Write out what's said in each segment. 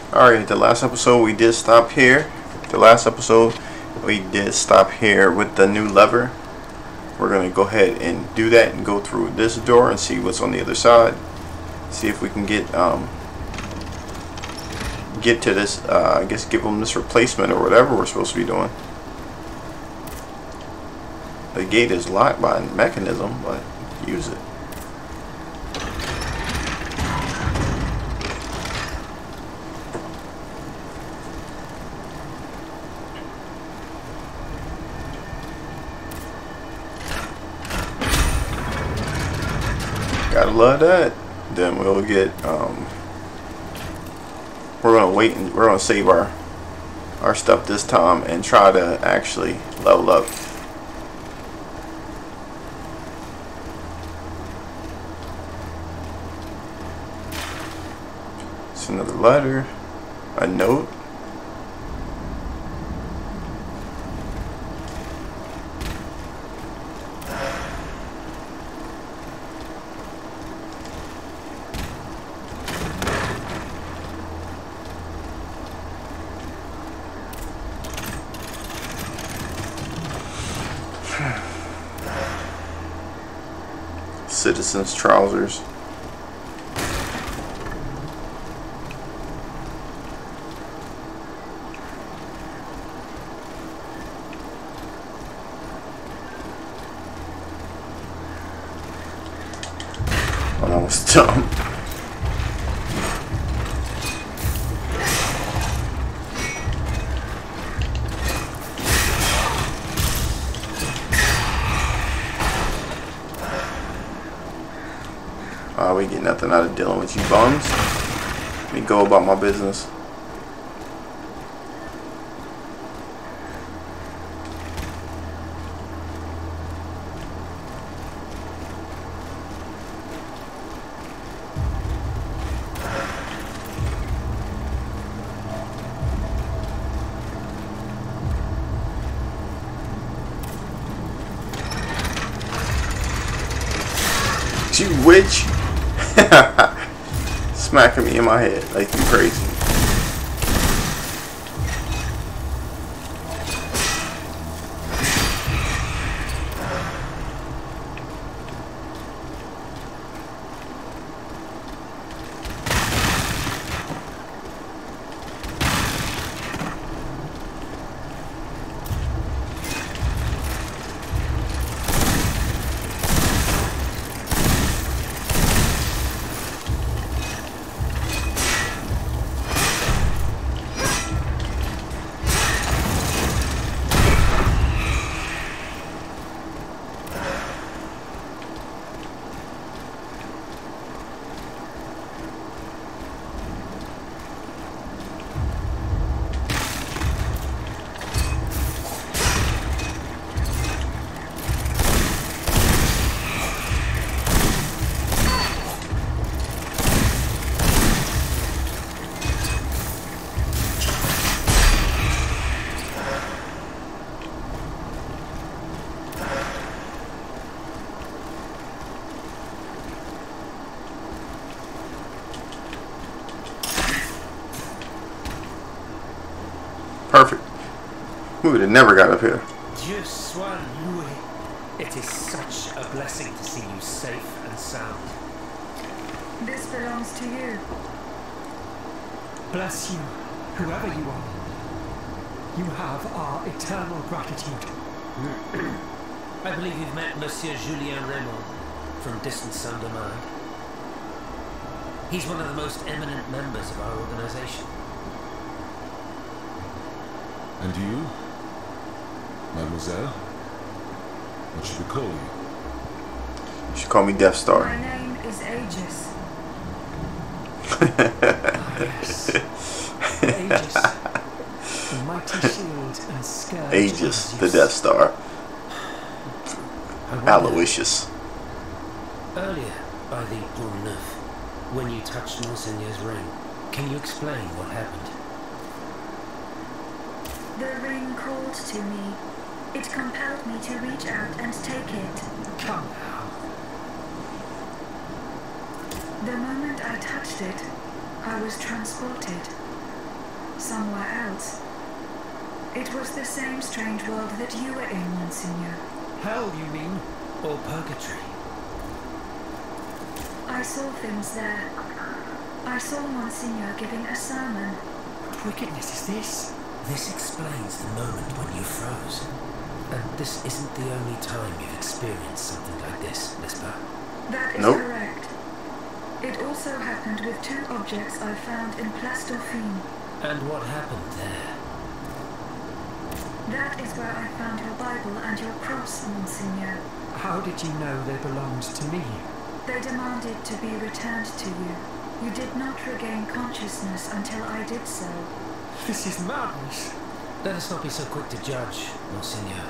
Alright, the last episode we did stop here. With the new lever. We're going to go ahead and do that and go through this door and see what's on the other side. See if we can get to this, I guess give them this replacement or whatever we're supposed to be doing. The gate is locked by a mechanism, but use it. Gotta love that. Then we'll get we're gonna wait and we're gonna save our stuff this time and try to actually level up. It's another letter, a note. Citizen's trousers. Oh, that was dumb. We get nothing out of dealing with you bums. Let me go about my business. You witch! Smacking me in my head like you crazy. Perfect. We would have never got up here. Dieu soit loué. It is such a blessing to see you safe and sound. This belongs to you. Bless you, whoever you are. You have our eternal gratitude. I believe you've met Monsieur Julien Raymond from distant Saint-Domingue. He's one of the most eminent members of our organization. And you, mademoiselle? What should we call you? You should call me Death Star. My name is Aegis. Yes. Aegis. The mighty shield and scourge. Aegis, the Death Star. Aloysius. Earlier, by the Pont Neuf, when you touched Monseigneur's ring, can you explain what happened? The ring called to me. It compelled me to reach out and take it. Come now. The moment I touched it, I was transported. somewhere else. It was the same strange world that you were in, Monseigneur. Hell, you mean? Or purgatory? I saw things there. I saw Monseigneur giving a sermon. What wickedness is this? This explains the moment when you froze. And this isn't the only time you've experienced something like this, Lispa. That is Nope. correct. It also happened with 2 objects I found in Place Dauphine. And what happened there? That is where I found your Bible and your cross, Monseigneur. How did you know they belonged to me? They demanded to be returned to you. You did not regain consciousness until I did so. This is madness. Let us not be so quick to judge, Monseigneur.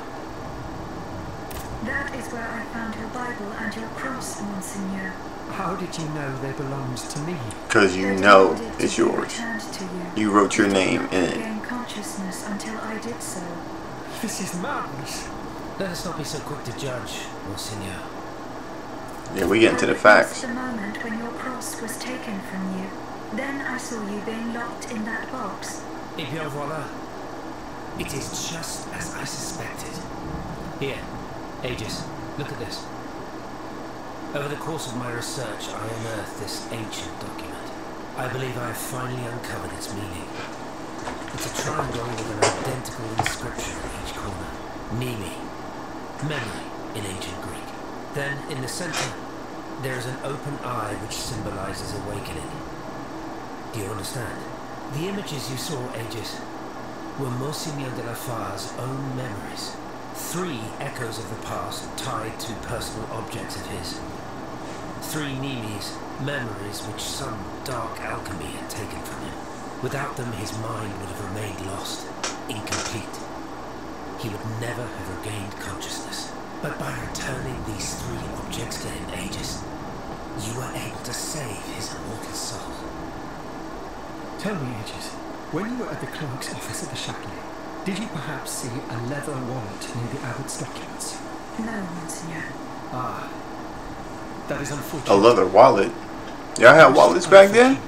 That is where I found your Bible and your cross, Monseigneur. How did you know they belonged to me? Because you They know demanded to it's be yours. returned to you. You wrote your You did name not in it. regain consciousness until I did so. This is madness. Let us not be so quick to judge, Monseigneur. Yeah, we get into the I facts. witnessed the moment when your cross was taken from you. Then I saw you being locked in that box. Et bien voilà. It is just as I suspected. Here, Aegis, look at this. Over the course of my research, I unearthed this ancient document. I believe I have finally uncovered its meaning. It's a triangle with an identical inscription in each corner. Nimi, memory in ancient Greek. Then, in the center, there is an open eye which symbolizes awakening. Do you understand? The images you saw, Aegis, were Monseigneur de la Far's own memories. 3 echoes of the past tied to personal objects of his. 3 Nimis, memories which some dark alchemy had taken from him. Without them, his mind would have remained lost, incomplete. He would never have regained consciousness. But by returning these 3 objects to him, Aegis, you were able to save his immortal soul. Tell me, Aegis, when you were at the clerk's office at the Châtelet, did you perhaps see a leather wallet near the abbot's documents? No, Monseigneur. Ah, that is unfortunate. A leather wallet. Y'all had wallets back then?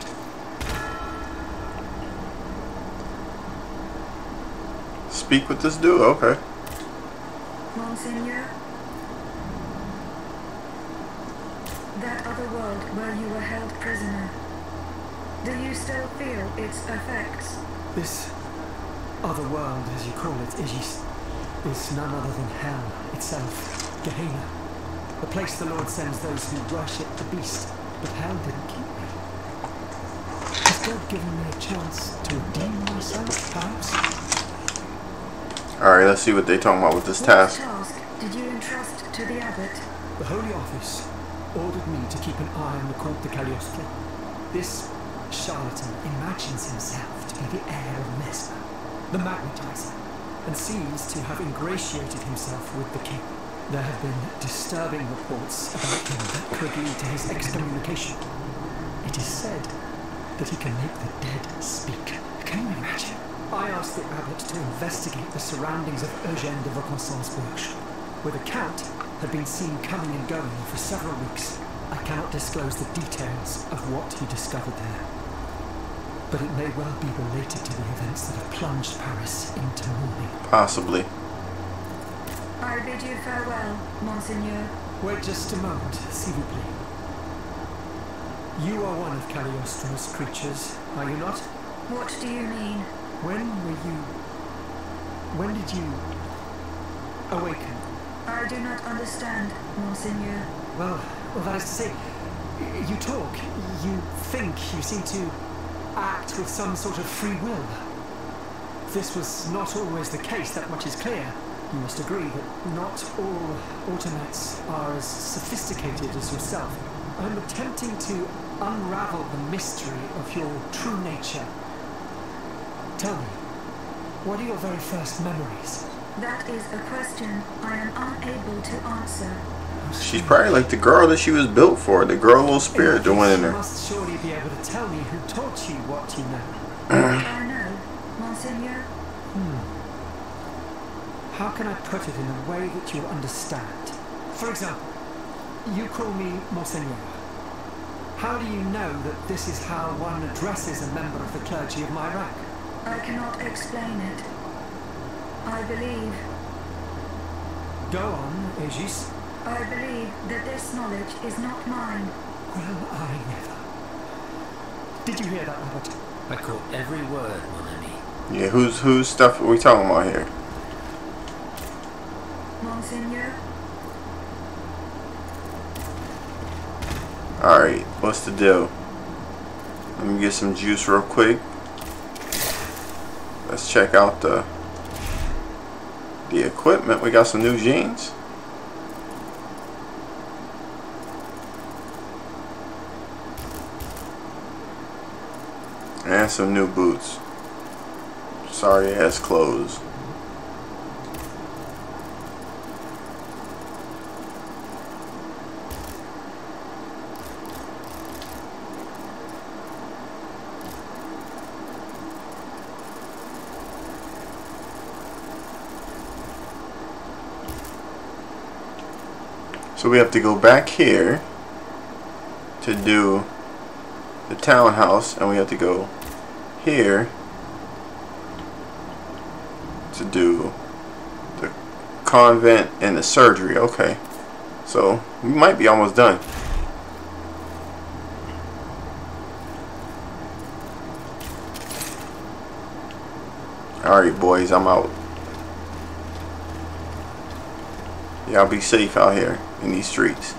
Speak with this dude, okay. Monseigneur? That other world where you were held prisoner. Do you still feel its effects? This other world, as you call it, Aegis, is none other than hell itself, Gehenna. The place the Lord sends those who worship the beast, but hell didn't keep me. Has God given me a chance to redeem myself, perhaps? Alright, let's see what they talking about with this task. What task did you entrust to the abbot? The Holy Office ordered me to keep an eye on the Comte de Cagliostro. This charlatan imagines himself to be the heir of Mesmer, the magnetizer, and seems to have ingratiated himself with the king. There have been disturbing reports about him that could lead to his excommunication. It is said that he can make the dead speak. Can you imagine? I asked the abbot to investigate the surroundings of Eugène de Vaucanson workshop, where the count had been seen coming and going for several weeks. I cannot disclose the details of what he discovered there, but it may well be related to the events that have plunged Paris into mourning. Possibly. I bid you farewell, Monseigneur. Wait just a moment, s'il vous plaît. You are one of Cagliostro's creatures, are you not? What do you mean? When did you awaken? I do not understand, Monseigneur. Well, that is to say, you talk, you think, you seem to act with some sort of free will. This was not always the case, that much is clear. You must agree that not all automates are as sophisticated as yourself. I'm attempting to unravel the mystery of your true nature. Tell me, what are your very first memories? That is a question I am unable to answer. She's probably like the girl that she was built for. The girl little spirit that went in You her. must surely be able to tell me who taught you what you know. What I know, Monseigneur? How can I put it in a way that you'll understand? For example, you call me Monseigneur. How do you know that this is how one addresses a member of the clergy of my rank? I cannot explain it. I believe. Go on, Aegis. I believe that this knowledge is not mine. Well, I never. Did you hear that, Abbot? I caught every word, mon ami. Yeah, whose stuff are we talking about here? Monseigneur? Alright, what's the deal? Let me get some juice real quick. Let's check out the equipment. We got some new jeans. And some new boots. Sorry ass clothes. So we have to go back here to do the townhouse, and we have to go here to do the convent and the surgery. Okay, so we might be almost done. Alright boys, I'm out. Y'all be safe out here in these streets.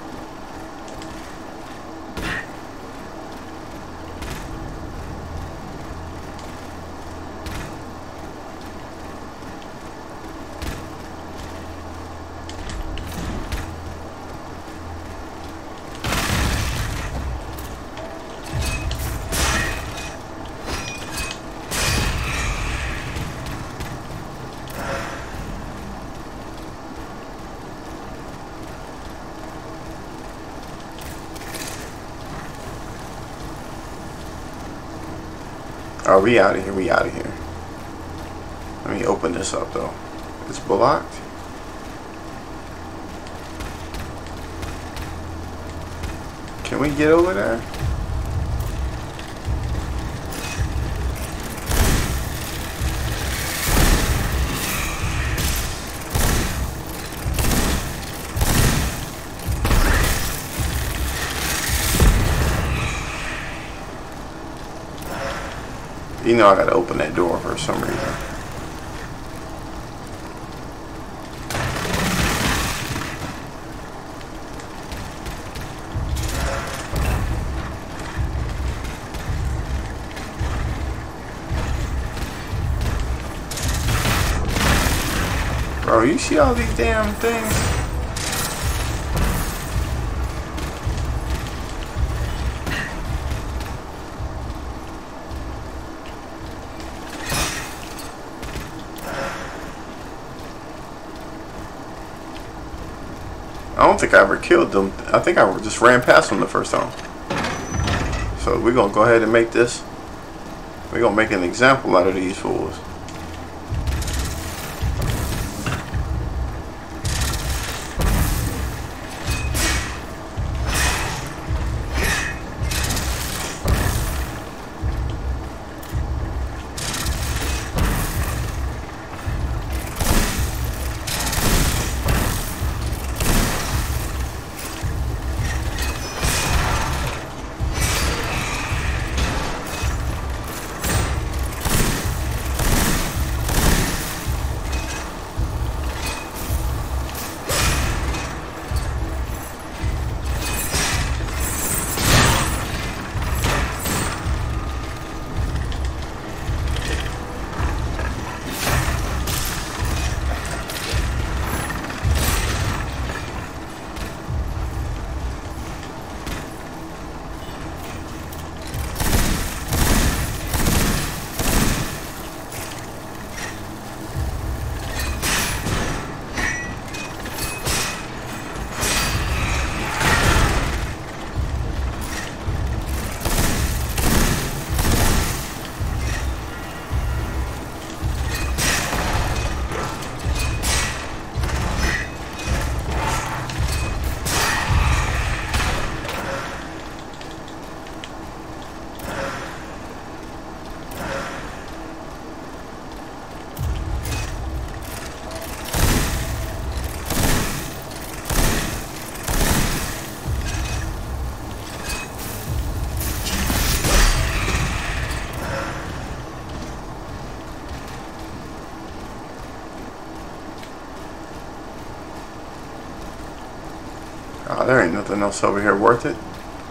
Oh, we out of here. We out of here. Let me open this up though. It's blocked. Can we get over there? You know I gotta open that door for some reason. Bro, you see all these damn things? I don't think I ever killed them. I think I just ran past them the first time. So we're gonna go ahead and make this. We're gonna make an example out of these fools. there ain't nothing else over here worth it.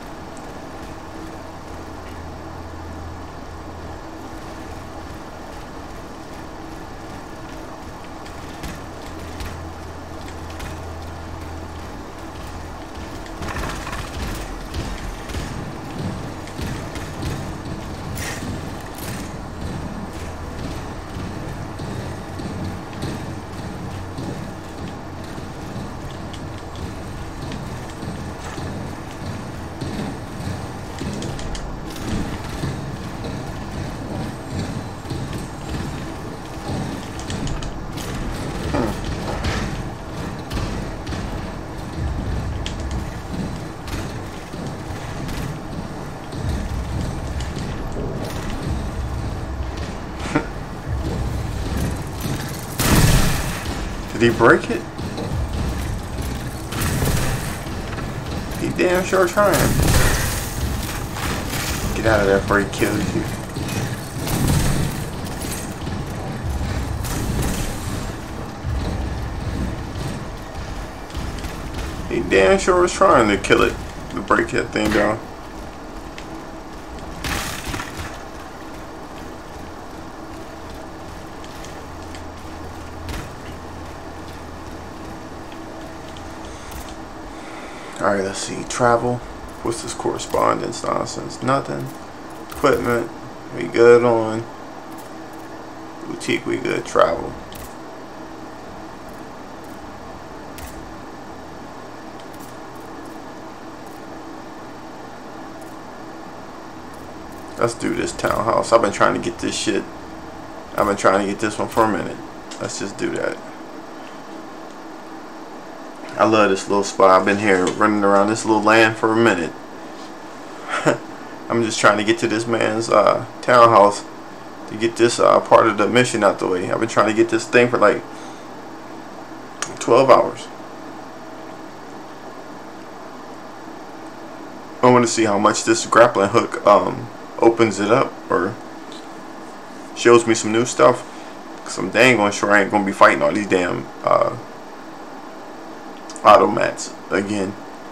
Did he break it? He damn sure trying. Get out of there before he kills you. He damn sure was trying to kill it, to break that thing down. Alright, let's see. Travel. What's this correspondence nonsense? Nothing. Equipment. We good on. Boutique, we good. Travel. Let's do this townhouse. I've been trying to get this shit. I've been trying to get this one for a minute. Let's just do that. I love this little spot. I've been here running around this little land for a minute. I'm just trying to get to this man's townhouse to get this part of the mission out the way. I've been trying to get this thing for like 12 hours. I want to see how much this grappling hook opens it up or shows me some new stuff. Cause I'm dang on sure I ain't gonna be fighting all these damn automats again.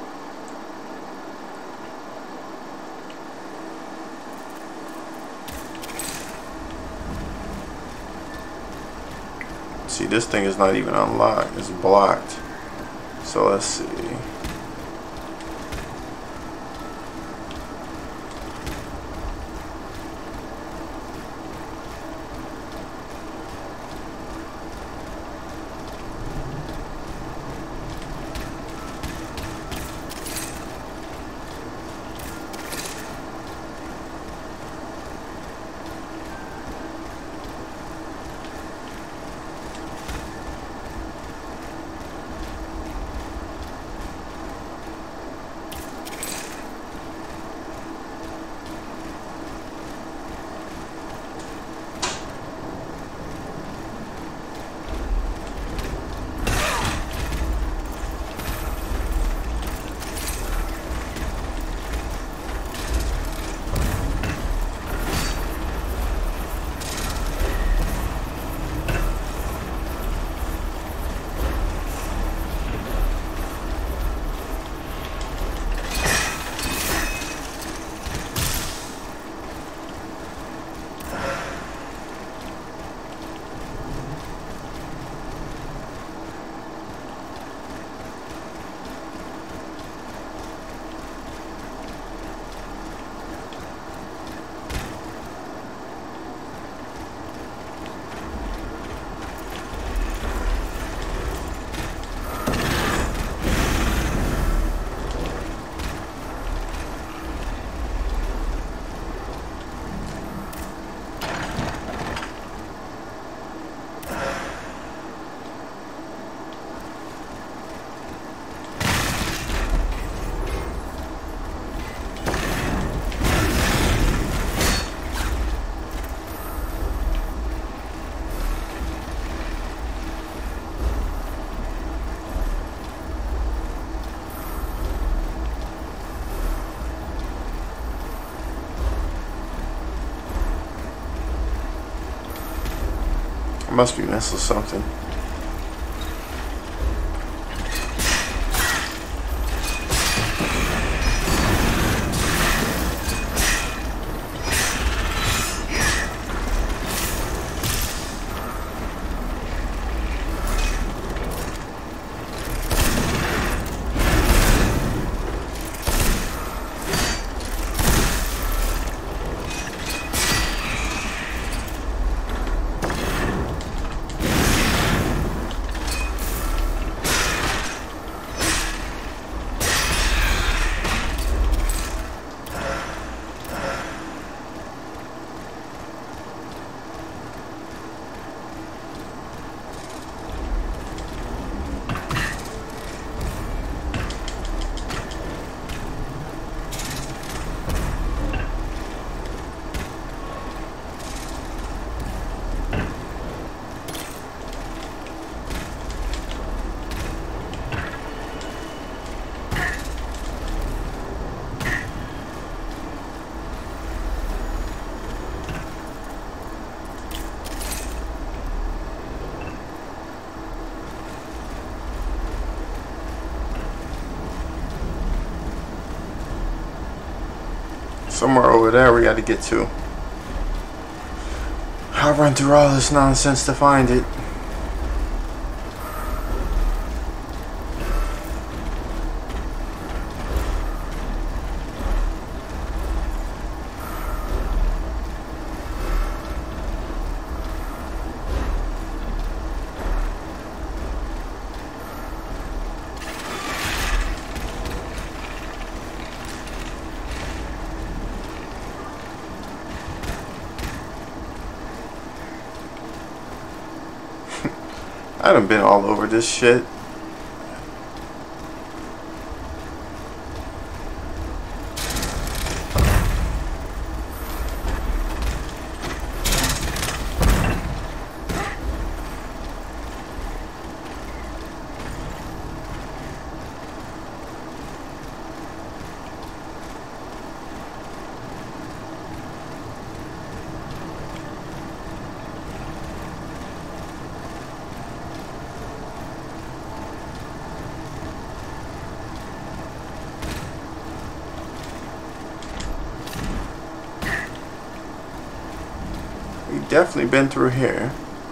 See, this thing is not even unlocked, it's blocked. So let's see. Must be missing something. somewhere over there we got to get to. I'll run through all this nonsense to find it. I done been all over this shit. We've definitely been through here.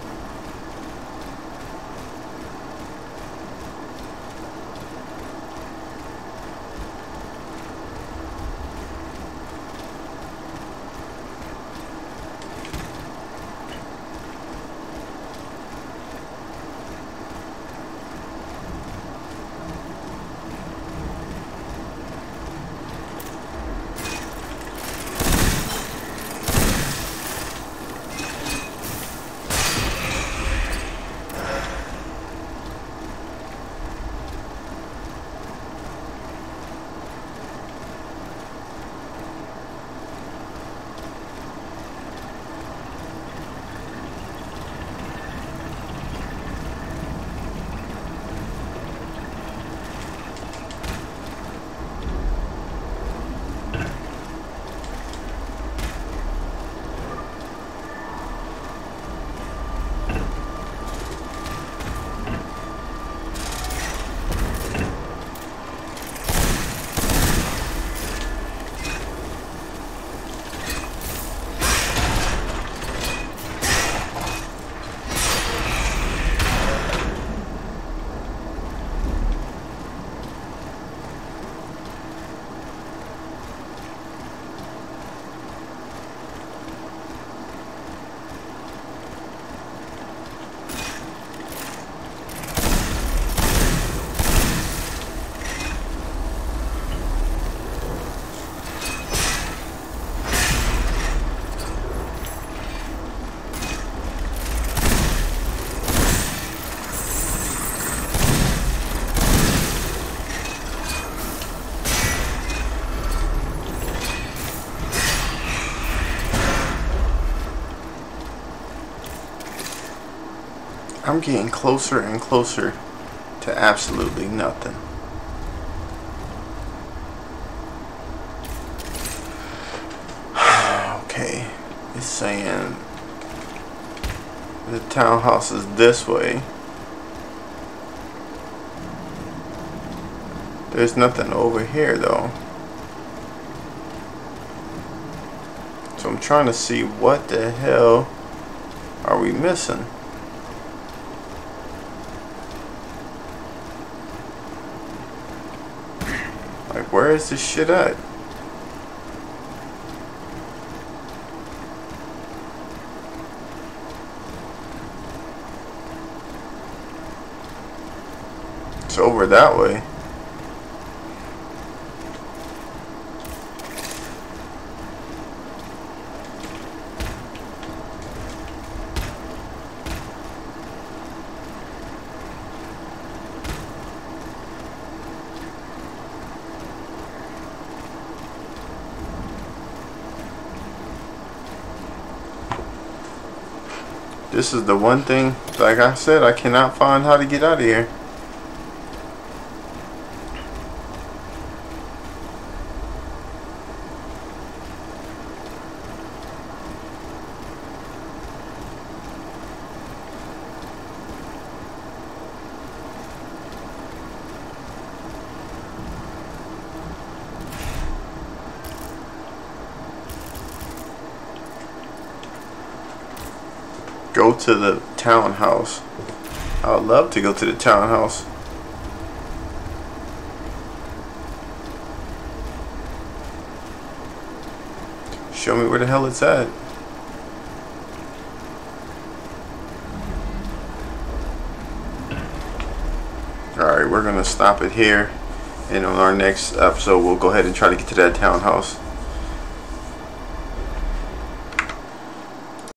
I'm getting closer and closer to absolutely nothing. Okay, it's saying the townhouse is this way. There's nothing over here though. So I'm trying to see what the hell are we missing? Like, where is this shit at? It's over that way. This is the one thing, like I said, I cannot find how to get out of here. Go to the townhouse. I would love to go to the townhouse. Show me where the hell it's at. Alright, we're going to stop it here. And on our next episode, we'll go ahead and try to get to that townhouse.